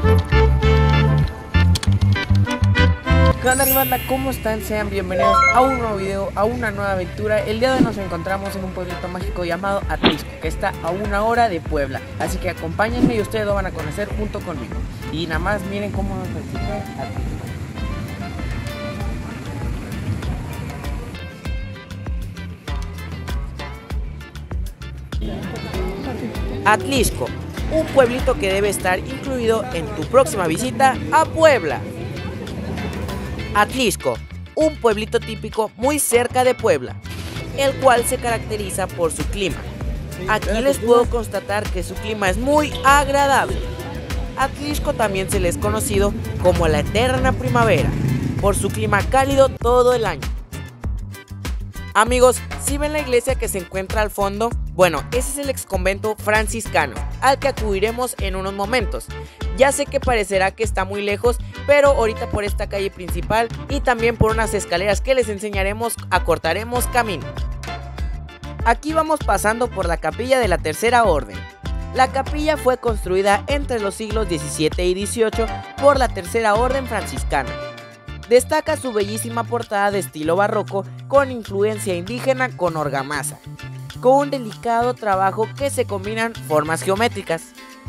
¿Qué onda, banda? ¿Cómo están? Sean bienvenidos a un nuevo video, a una nueva aventura. El día de hoy nos encontramos en un pueblito mágico llamado Atlisco, que está a 1 hora de Puebla. Así que acompáñenme y ustedes lo van a conocer junto conmigo. Y nada más miren cómo nos recibe Atlisco. Atlisco, un pueblito que debe estar incluido en tu próxima visita a Puebla. Atlisco, un pueblito típico muy cerca de Puebla, el cual se caracteriza por su clima. Aquí les puedo constatar que su clima es muy agradable. Atlisco también se le es conocido como la eterna primavera, por su clima cálido todo el año. Amigos, ¿sí ven la iglesia que se encuentra al fondo? Bueno, ese es el exconvento franciscano, al que acudiremos en unos momentos. Ya sé que parecerá que está muy lejos, pero ahorita por esta calle principal y también por unas escaleras que les enseñaremos, acortaremos camino. Aquí vamos pasando por la capilla de la Tercera Orden. La capilla fue construida entre los siglos XVII y XVIII por la Tercera Orden franciscana. Destaca su bellísima portada de estilo barroco con influencia indígena con argamasa, con un delicado trabajo que se combinan formas geométricas.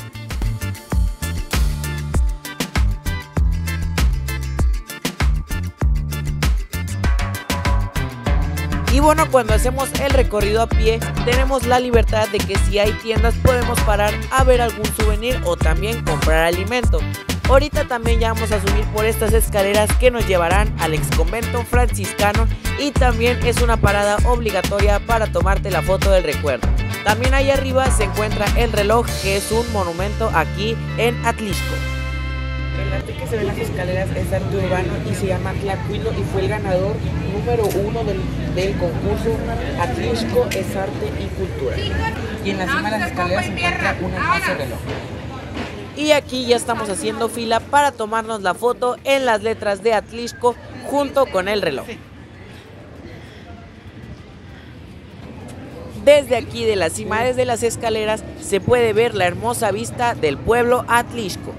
Y bueno, cuando hacemos el recorrido a pie, tenemos la libertad de que si hay tiendas podemos parar a ver algún souvenir o también comprar alimento. Ahorita también ya vamos a subir por estas escaleras que nos llevarán al exconvento franciscano y también es una parada obligatoria para tomarte la foto del recuerdo. También ahí arriba se encuentra el reloj, que es un monumento aquí en Atlisco. El arte que se ve en las escaleras es arte urbano y se llama Tlacuilo y fue el ganador número 1 del concurso Atlisco es Arte y Cultura. Y en la cima de las escaleras se encuentra un hermoso reloj. Y aquí ya estamos haciendo fila para tomarnos la foto en las letras de Atlisco junto con el reloj. Desde aquí de la cima, desde las escaleras, se puede ver la hermosa vista del pueblo Atlisco.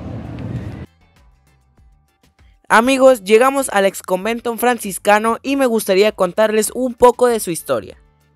Amigos, llegamos al exconvento franciscano y me gustaría contarles un poco de su historia.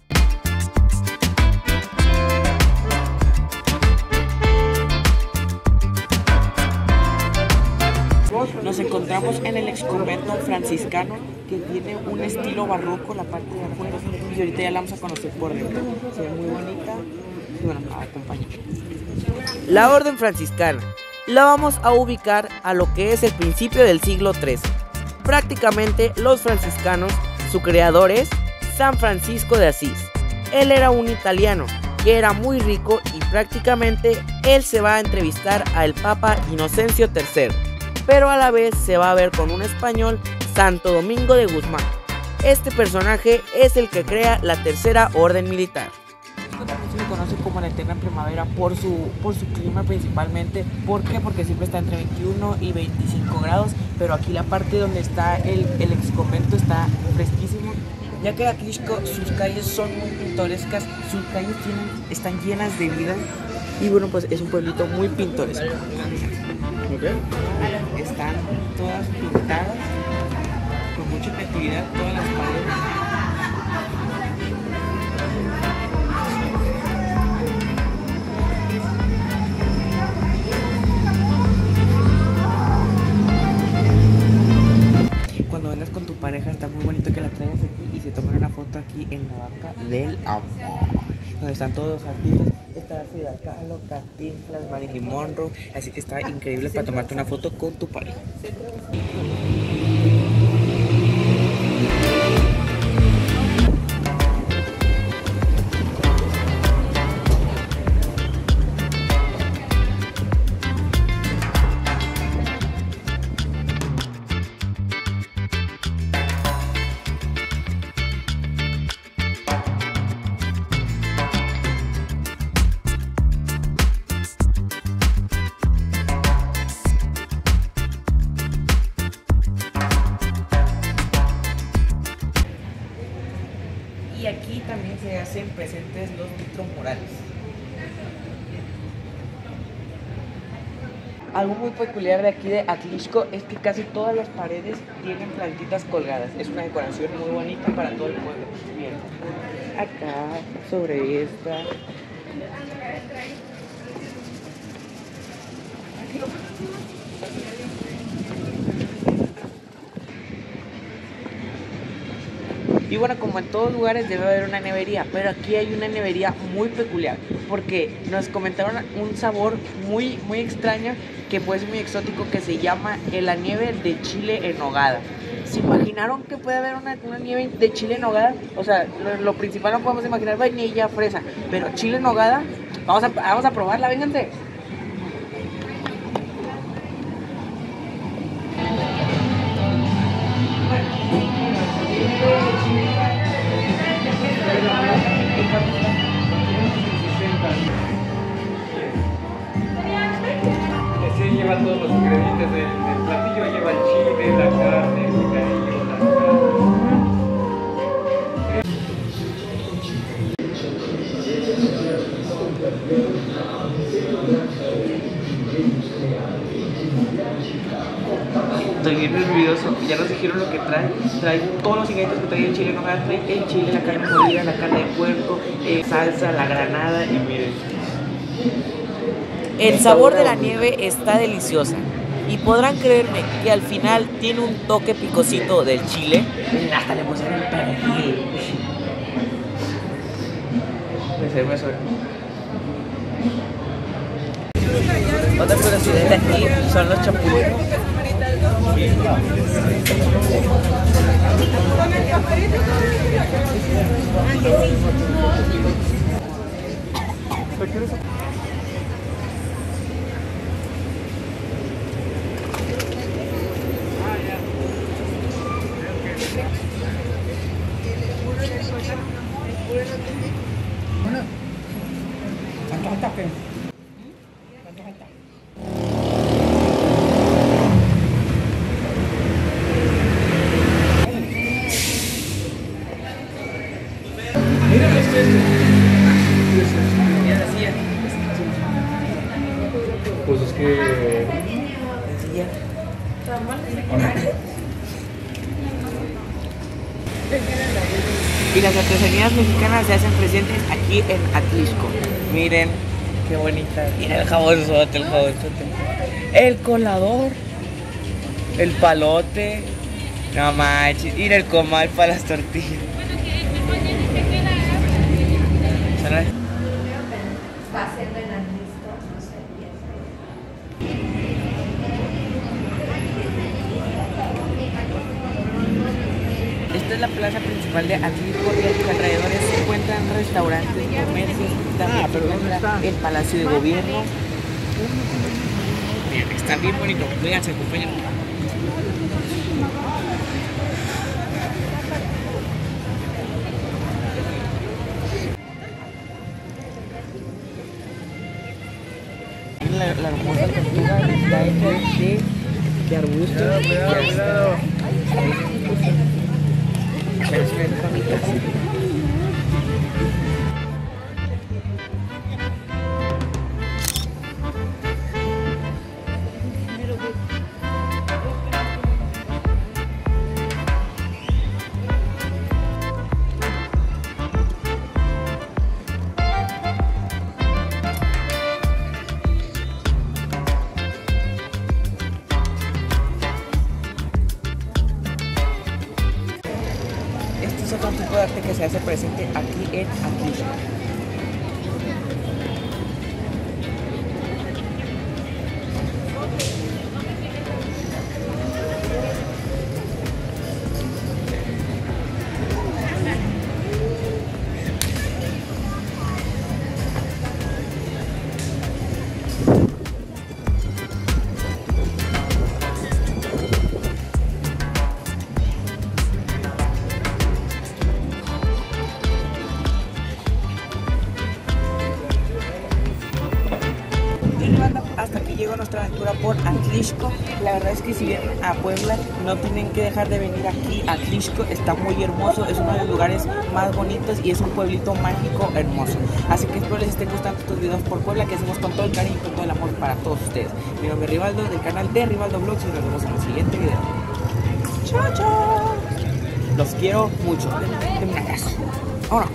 Nos encontramos en el exconvento franciscano, que tiene un estilo barroco la parte de afuera y ahorita ya la vamos a conocer por dentro. Se ve muy bonita y bueno, acompáñenme. La orden franciscana la vamos a ubicar a lo que es el principio del siglo XIII. Prácticamente los franciscanos, su creador es San Francisco de Asís. Él era un italiano que era muy rico y prácticamente él se va a entrevistar al Papa Inocencio III, pero a la vez se va a ver con un español, Santo Domingo de Guzmán. Este personaje es el que crea la Tercera Orden Militar. También se le conoce como la eterna primavera por su clima principalmente. ¿Por qué? Porque siempre está entre 21 y 25 grados, pero aquí la parte donde está el exconvento está fresquísimo, ya que Atlisco, sus calles son muy pintorescas, sus calles están llenas de vida y bueno, pues es un pueblito muy pintoresco. Okay. Están todas pintadas con mucha creatividad, todas las paredes. Cuando vengas con tu pareja está muy bonito que la traigas aquí y se tomen una foto aquí en la Banca del Amor, donde están todos los artistas. Está Frida Kahlo, Cantinflas, Marilyn Monroe, así que está increíble para tomarte una foto con tu pareja. y aquí también se hacen presentes los vitromurales. Algo muy peculiar de aquí de Atlixco es que casi todas las paredes tienen plantitas colgadas. Es una decoración muy bonita para todo el pueblo. Bien, acá, sobre esta. Y bueno, como en todos lugares debe haber una nevería, pero aquí hay una nevería muy peculiar, porque nos comentaron un sabor muy extraño, que puede ser muy exótico, que se llama la nieve de chile en nogada. ¿Se imaginaron que puede haber una nieve de chile en nogada? O sea, lo principal no podemos imaginar vainilla, fresa, pero chile en nogada, vamos a probarla, vénganse. Ese lleva todos los ingredientes del platillo, lleva el chile, la carne, el picadillo, la carne. Estoy bien nervioso, ya nos dijeron lo que trae. Trae todos los ingredientes que trae el chile en nogada, trae el chile, la carne molida, la carne de puerco, salsa, la granada y miren. El sabor de la nieve está deliciosa y podrán creerme que al final tiene un toque picosito del chile. Hasta le pusieron el perejil. Me suena. Otra curiosidad de aquí son los chapulines. Pues es que... Y las artesanías mexicanas se hacen presentes aquí en Atlixco. Miren qué bonita. Mira el jabonzote, el colador, el palote. No manches, mira el comal para las tortillas. Va a ser de la lista, no sé bien. Esta es la plaza principal de Atlixco y a sus alrededores se encuentran restaurantes, comercios, también se encuentra el Palacio de Gobierno. Miren, está bien bonito. Vénganse, acompáñenme. La hermosa tortuga está hecha de arbustos. Cuidado. Pero se ven bonitas. Este es otro tipo de arte que se hace presente aquí en Atlixco. por Atlixco. La verdad es que si vienen a Puebla no tienen que dejar de venir aquí. Atlixco está muy hermoso, es uno de los lugares más bonitos y es un pueblito mágico hermoso. Así que espero les estén gustando estos videos por Puebla que hacemos con todo el cariño y con todo el amor para todos ustedes. Mi nombre es Rivaldo del canal de Rivaldo Vlogs y nos vemos en el siguiente video. Chao, chao. Los quiero mucho. Denme un abrazo. Vámonos.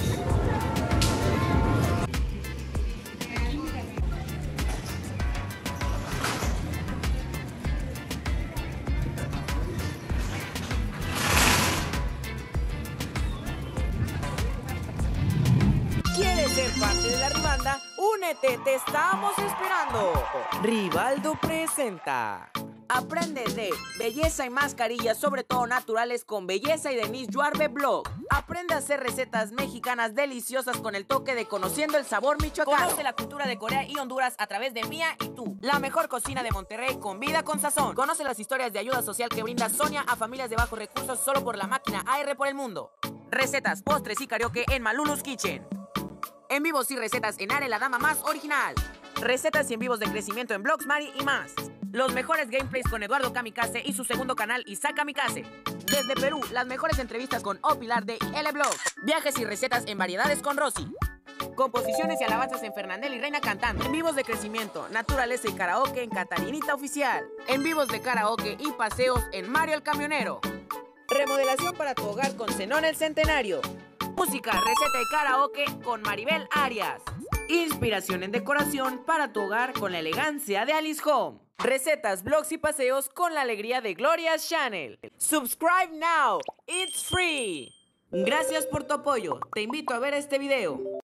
¿Quieres ser parte de la Ribanda? ¡Únete! ¡Te estamos esperando! Rivaldo presenta. Aprende de belleza y mascarillas, sobre todo naturales, con Belleza y Denise Yuarbe Blog. Aprende a hacer recetas mexicanas deliciosas con el toque de Conociendo el Sabor Michoacano. Conoce la cultura de Corea y Honduras a través de Mía y Tú. La mejor cocina de Monterrey con Vida con Sazón. Conoce las historias de ayuda social que brinda Sonia a familias de bajos recursos solo por la máquina AR por el mundo. Recetas, postres y karaoke en Malulu's Kitchen. En vivos y recetas en Are la Dama Más Original. Recetas y en vivos de crecimiento en Blogs Mari y más. Los mejores gameplays con Eduardo Kamikaze y su segundo canal Isaac Kamikaze. Desde Perú, las mejores entrevistas con O Pilar de L Blog. Viajes y recetas en variedades con Rosy. Composiciones y alabanzas en Fernandel y Reina cantando. En vivos de crecimiento, naturaleza y karaoke en Catarinita Oficial. En vivos de karaoke y paseos en Mario el Camionero. Remodelación para tu hogar con Zenón el Centenario. Música, receta y karaoke con Maribel Arias. Inspiración en decoración para tu hogar con la elegancia de Alice Home. Recetas, blogs y paseos con la alegría de Gloria's Channel. Subscribe now, it's free. Gracias por tu apoyo. Te invito a ver este video.